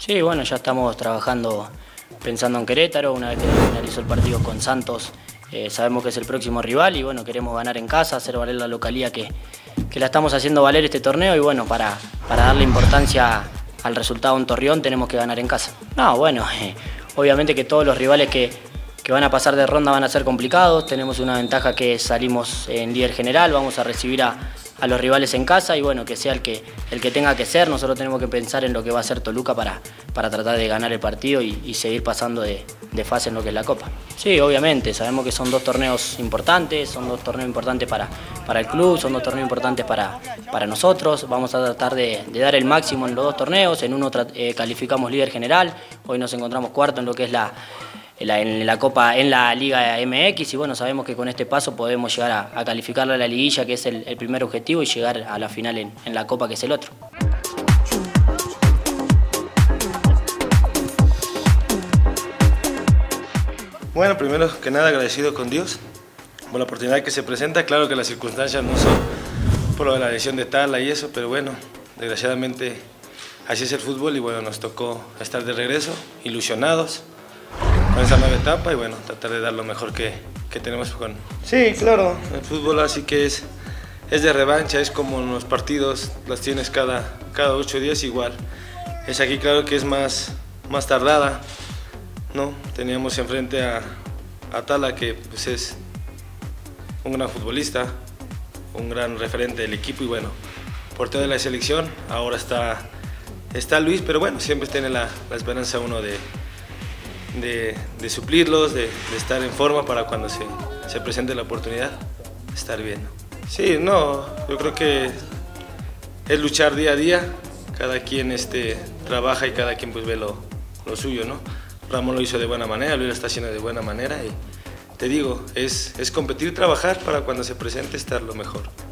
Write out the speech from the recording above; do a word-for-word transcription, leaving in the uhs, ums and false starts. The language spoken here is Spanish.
Sí, bueno, ya estamos trabajando pensando en Querétaro, una vez que finalizó el partido con Santos, eh, sabemos que es el próximo rival y bueno, queremos ganar en casa, hacer valer la localía que, que la estamos haciendo valer este torneo y bueno, para, para darle importancia al resultado en Torreón tenemos que ganar en casa. No, bueno, eh, obviamente que todos los rivales que, que van a pasar de ronda van a ser complicados, tenemos una ventaja que salimos en líder general, vamos a recibir a, a los rivales en casa y bueno, que sea el que, el que tenga que ser, nosotros tenemos que pensar en lo que va a hacer Toluca para, para tratar de ganar el partido y, y seguir pasando de, de fase en lo que es la Copa. Sí, obviamente, sabemos que son dos torneos importantes, son dos torneos importantes para, para el club, son dos torneos importantes para, para nosotros, vamos a tratar de, de dar el máximo en los dos torneos, en uno eh, calificamos líder general, hoy nos encontramos cuarto en lo que es la En la, en la Copa, en la Liga M X y bueno, sabemos que con este paso podemos llegar a, a calificarla a la liguilla, que es el, el primer objetivo, y llegar a la final en, en la Copa, que es el otro. Bueno, primero que nada agradecido con Dios por la oportunidad que se presenta. Claro que las circunstancias no son por lo de la lesión de Tala y eso, pero bueno, desgraciadamente así es el fútbol y bueno, nos tocó estar de regreso, ilusionados con esa nueva etapa y bueno, tratar de dar lo mejor que, que tenemos con... Sí, claro, el fútbol así que es, es de revancha, es como en los partidos, las tienes cada, cada ocho días igual. Es aquí claro que es más, más tardada, ¿no? Teníamos enfrente a, a Tala, que pues es un gran futbolista, un gran referente del equipo y bueno, portero de la selección, ahora está, está Luis, pero bueno, siempre tiene la, la esperanza uno de... De, de suplirlos, de, de estar en forma para cuando se, se presente la oportunidad, estar bien. Sí, no, yo creo que es luchar día a día, cada quien este, trabaja y cada quien pues ve lo, lo suyo, ¿no? Ramón lo hizo de buena manera, Luis lo está haciendo de buena manera y te digo, es, es competir y trabajar para cuando se presente estar lo mejor.